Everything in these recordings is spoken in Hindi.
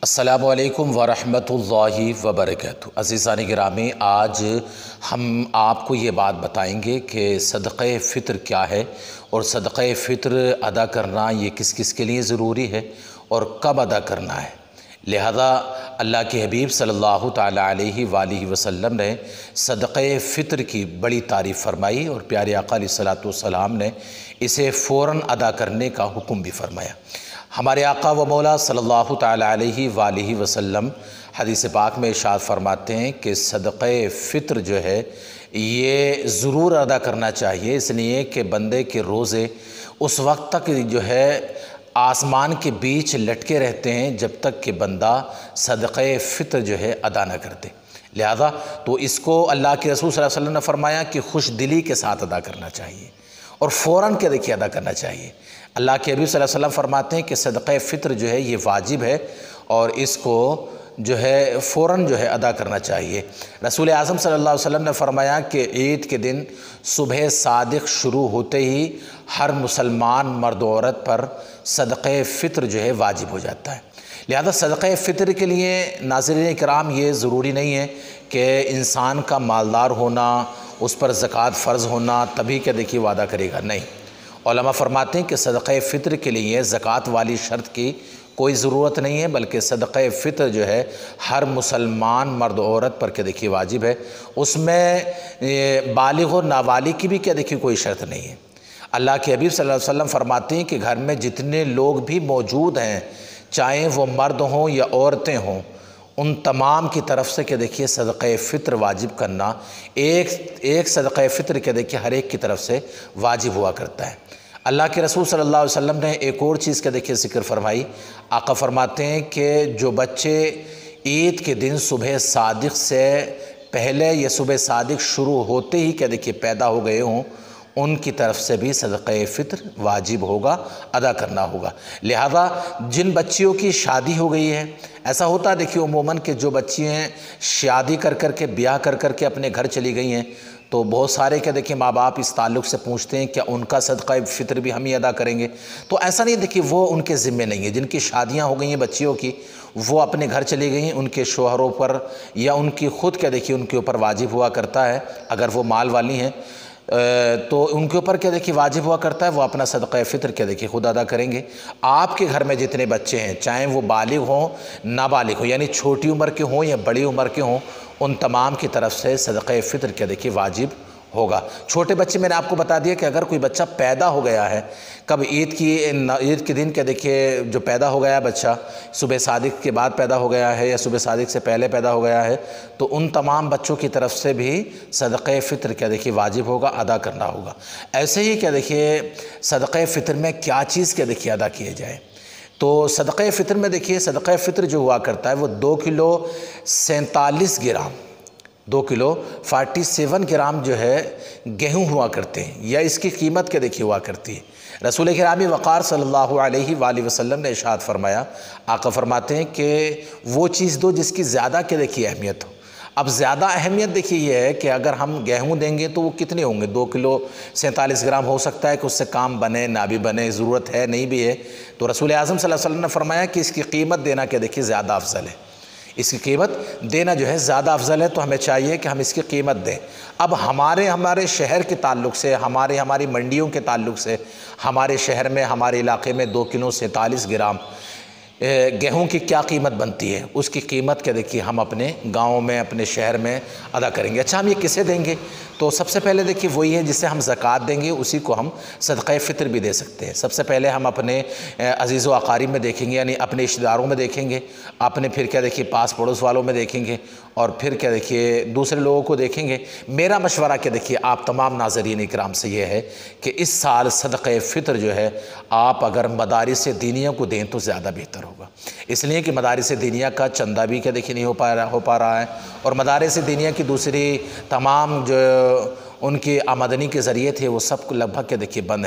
अस्सलामु अलैकुम वरहमतुल्लाहि वबरकातुहू। अज़ीज़ान गिरामी, आज हम आपको ये बात बताएंगे कि सदक़े फ़ित्र क्या है और सदक़े फ़ित्र अदा करना ये किस किस के लिए ज़रूरी है और कब अदा करना है। लिहाजा अल्लाह के हबीब सल्लल्लाहु ताला अलैहि वालिहि वसल्लम ने सदक़े फ़ित्र की बड़ी तारीफ़ फरमाई और प्यारे आका अलैहिस्सलातु वस्सलाम ने इसे फ़ौरन अदा करने का हुक्म भी फरमाया। हमारे आका व मौला सल्लल्लाहु ताला अलैहि वालिहि वसल्लम हदीस पाक में इरशाद फरमाते हैं कि सदक़े फ़ित्र जो है ये ज़रूर अदा करना चाहिए, इसलिए कि बंदे के रोज़े उस वक्त तक जो है आसमान के बीच लटके रहते हैं जब तक कि बंदा सदक़े फ़ित्र जो है अदा न करते। लिहाजा तो इसको अल्लाह के रसूल सल्लल्लाहु अलैहि वसल्लम ने फरमाया कि खुश दिली के साथ अदा करना चाहिए और फ़ौरन के देखिए अदा करना चाहिए। अल्लाह के नबी सल्लल्लाहु अलैहि वसल्लम फरमाते हैं कि सदक़े फ़ित्र जो है ये वाजिब है और इसको जो है फ़ौरन जो है अदा करना चाहिए। रसूल आज़म सल्लल्लाहु अलैहि वसल्लम ने फरमाया कि ईद के दिन सुबह सादिक़ शुरू होते ही हर मुसलमान मर्द औरत पर सदक़े फ़ित्र जो है वाजिब हो जाता है। लिहाजा सदक़े फ़ित्र के लिए नाज़रीन किराम ये ज़रूरी नहीं है कि इंसान का मालदार होना, उस पर ज़कात फ़र्ज़ होना तभी क्या देखिए वो अदा करेगा, नहीं। उलमा फरमाते हैं कि सदक़े फ़ित्र के लिए ज़कात वाली शर्त की कोई ज़रूरत नहीं है, बल्कि सदक़े फ़ित्र जो है हर मुसलमान मर्द औरत पर क्या देखिए वाजिब है। उसमें बालिग़ और नाबालिग़ की भी क्या देखिए कोई शर्त नहीं है। अल्लाह के हबीब सल्लल्लाहु अलैहि वसल्लम फरमाते हैं कि घर में जितने लोग भी मौजूद हैं, चाहे वो मर्द हों या औरतें हों, उन तमाम की तरफ से क्या देखिए सदक़े फ़ित्र वाजिब करना एक सदक़े फ़ित्र के देखिए हर एक की तरफ से वाजिब हुआ करता है। अल्लाह के रसूल सल्लल्लाहु अलैहि वसल्लम ने एक और चीज़ का देखिए ज़िक्र फरमाई। आका फरमाते हैं कि जो बच्चे ईद के दिन सुबह सादिक़ से पहले या सुबह सादिक़ शुरू होते ही क्या देखिए पैदा हो गए हों, उनकी तरफ से भी सदक़े फ़ित्र वाजिब होगा, अदा करना होगा। लिहाजा जिन बच्चियों की शादी हो गई है, ऐसा होता है देखिए उमूमन कि जो बच्ची हैं शादी कर कर के ब्याह कर कर के अपने घर चली गई हैं, तो बहुत सारे क्या देखिए माँ बाप इस ताल्लुक़ से पूछते हैं क्या उनका सदक़ा फ़ित्र भी हम ही अदा करेंगे। तो ऐसा नहीं, देखिए वो उनके ज़िम्मे नहीं है। जिनकी शादियाँ हो गई हैं बच्चियों की, वो अपने घर चली गई हैं, उनके शोहरों पर या उनकी ख़ुद क्या देखिए उनके ऊपर वाजिब हुआ करता है। अगर वो माल वाली हैं तो उनके ऊपर क्या देखिए वाजिब हुआ करता है, वो अपना सदक़े फ़ित्र क्या देखिए खुद अदा करेंगे। आपके घर में जितने बच्चे हैं, चाहे वो बालिग़ हों नाबालिग़ हों, यानी छोटी उम्र के हों या बड़ी उम्र के हों, उन तमाम की तरफ से सदक़े फ़ित्र क्या देखिए वाजिब होगा। छोटे बच्चे, मैंने आपको बता दिया कि अगर कोई बच्चा पैदा हो गया है, कब ईद के दिन क्या देखिए जो पैदा हो गया है बच्चा, सुबह सादिक़ के बाद पैदा हो गया है या सुबह सादिक़ से पहले पैदा हो गया है, तो उन तमाम बच्चों की तरफ से भी सदक़े फ़ित्र क्या देखिए वाजिब होगा, अदा करना होगा। ऐसे ही क्या देखिए सदक़े फ़ित्र में क्या चीज़ क्या देखिए अदा किए जाए, तो सदक़े फ़ित्र में देखिए सदक़े फ़ित्र जो हुआ करता है वो 2 किलो 47 ग्राम 2 किलो 47 ग्राम जो है गेहूँ हुआ करते हैं, या इसकी कीमत क्या देखिए हुआ करती है। रसूल गिरामी वक़ार सल्लल्लाहु अलैहि वालिहि वसल्लम ने इरशाद फरमाया, आका फरमाते हैं कि वो चीज़ दो जिसकी ज़्यादा क्या देखिए अहमियत हो। अब ज़्यादा अहमियत देखिए ये है कि अगर हम गेहूँ देंगे तो वो कितने होंगे, 2 किलो 47 ग्राम, हो सकता है कि उससे काम बने ना भी बने, ज़रूरत है नहीं भी है। तो रसूल आज़म सल्लल्लाहु अलैहि वसल्लम ने फरमाया कि इसकी कीमत देना क्या देखिए ज़्यादा अफजल है, इसकी कीमत देना जो है ज़्यादा अफजल है, तो हमें चाहिए कि हम इसकी कीमत दें। अब हमारे शहर के ताल्लुक़ से, हमारी मंडियों के ताल्लुक़ से, हमारे शहर में हमारे इलाके में 2 किलो 47 ग्राम गेहूं की क्या कीमत बनती है, उसकी कीमत क्या देखिए हम अपने गाँव में अपने शहर में अदा करेंगे। अच्छा, हम ये किसे देंगे, तो सबसे पहले देखिए वही है जिसे हम ज़कात देंगे, उसी को हम सदक़े फ़ित्र भी दे सकते हैं। सबसे पहले हम अपने अज़ीज़ व अक़ारीब में देखेंगे, यानी अपने रिश्तेदारों में देखेंगे, अपने फिर क्या देखिए पास पड़ोस वालों में देखेंगे, और फिर क्या देखिए दूसरे लोगों को देखेंगे। मेरा मशवरा क्या देखिए आप तमाम नाज़रीन इकराम से ये है कि इस साल सदक़े फ़ित्र जो है आप अगर मदारिस दीनिया को दें तो ज़्यादा बेहतर होगा, इसलिए कि मदारिस दीनिया का चंदा भी क्या देखिए नहीं हो पा रहा है, और मदारिस दीनिया की दूसरी तमाम जो उनकी आमदनी के ज़रिए थे वो सब लगभग क्या देखिए बंद हैं।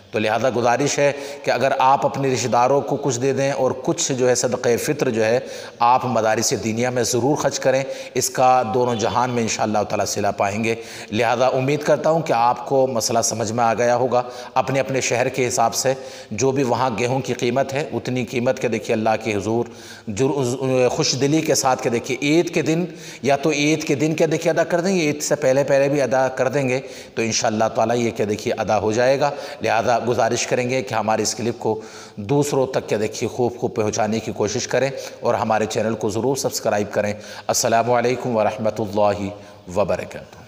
तो लिहाजा गुजारिश है कि अगर आप अपने रिश्तेदारों को कुछ दे दें और कुछ जो है सदक़े फ़ित्र जो है आप मदारिस दीनिया में ज़रूर खर्च करें, इसका दोनों जहान में इंशाअल्लाह ताला सिला पाएंगे। लिहाजा उम्मीद करता हूँ कि आपको मसला समझ में आ गया होगा। अपने अपने शहर के हिसाब से जो भी वहाँ गेहूँ की कीमत है उतनी कीमत के देखिए अल्लाह के हुजूर जो खुश दिली के साथ के देखिए ईद के दिन या तो ईद के दिन क्या देखिए अदा कर देंगे, ईद से पहले भी अदा कर देंगे तो इंशाअल्लाह ताला ये क्या देखिए अदा हो जाएगा। लिहाजा गुजारिश करेंगे कि हमारी इस क्लिप को दूसरों तक क्या देखिए खूब पहुँचाने की कोशिश करें और हमारे चैनल को ज़रूर सब्सक्राइब करें। अस्सलामु अलैकुम व रहमतुल्लाहि व बरकातुहू।